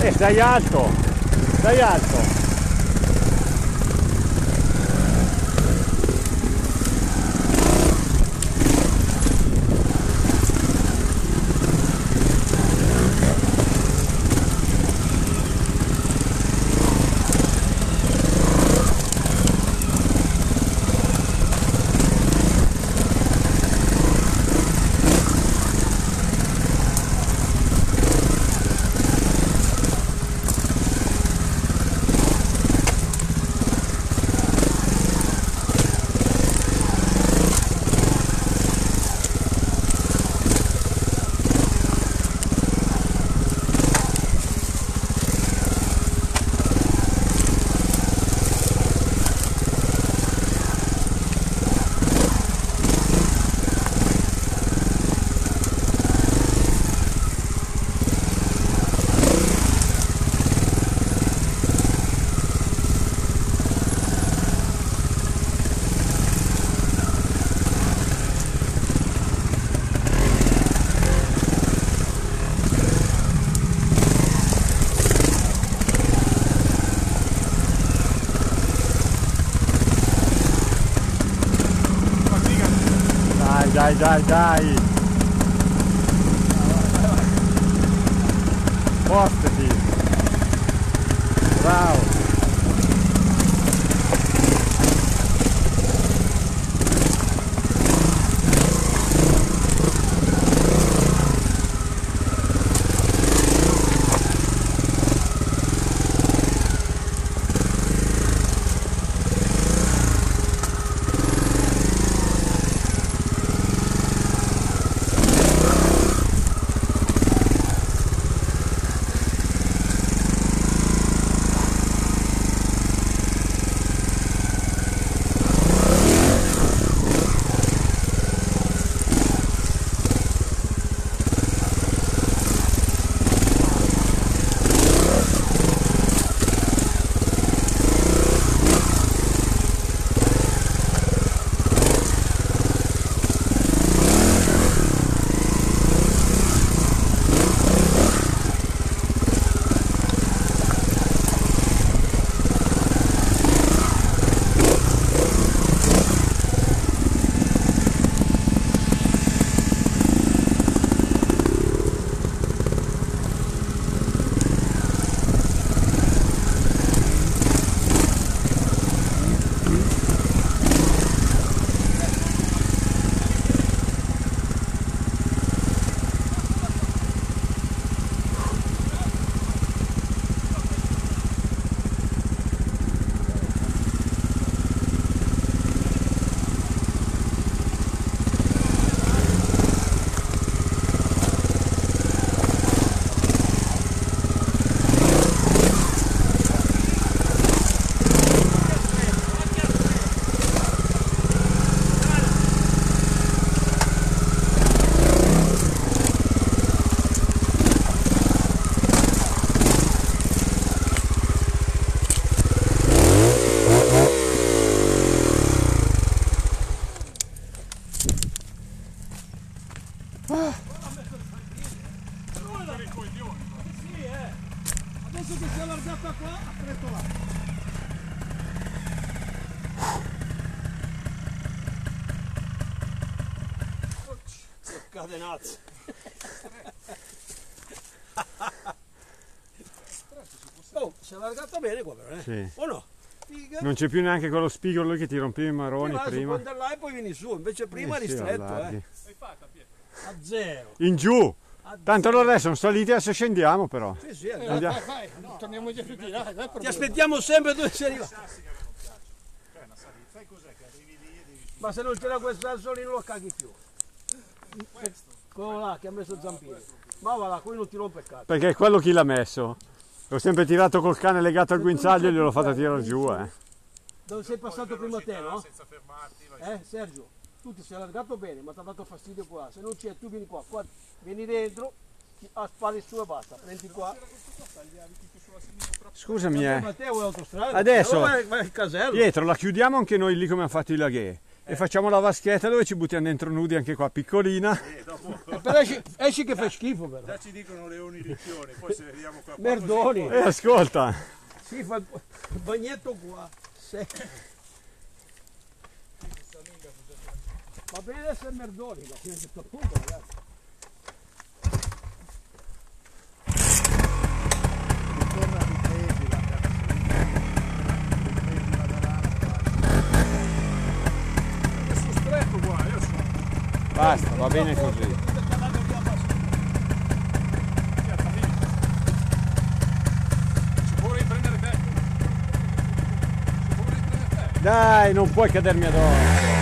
Stai alto, stai alto. Dai! Spostati! Bravo! Adesso che si è allargata qua, ha preso là. Catenazzo. Oh, si è allargata bene qua però, Sì. O no? Figa. Non c'è più neanche quello spigolo che ti rompeva i marroni prima. Su là e poi vieni su, invece prima eri stretto, allarghi. A zero. In giù! Tanto loro adesso sono saliti, adesso scendiamo però. Sì, sì, vai, torniamo già tutti là. Ti aspettiamo sempre dove sei arrivato. Ma se non c'era questo assolino non lo caghi più. Quello là che ha messo zampino. Ma va là, qui non ti rompe il cazzo. Perché è quello chi l'ha messo. L'ho sempre tirato col cane legato al guinzaglio e gliel'ho fatta tirare giù. Dove sei passato prima te, no? Senza fermarti. Sergio, tu ti sei allargato bene, ma ti ha dato fastidio qua. Se non c'è, tu vieni qua, vieni dentro, spari su e basta, prendi qua. Scusami, Matteo, adesso vai il casello. Pietro, la chiudiamo anche noi lì come hanno fatto i laghe. E facciamo la vaschetta dove ci buttiamo dentro nudi anche qua, piccolina. Dopo Però esci che fa schifo però. già ci dicono leoni ricchioni, poi se vediamo qua. Merdoni. E ascolta, Si fa il bagnetto qua. Va bene essere merdoni, ma fino a questo punto ragazzi. Torna a ripresi la Questo stretto qua, io so. basta, va bene così. Si può riprendere te. Dai, non puoi cadermi addosso.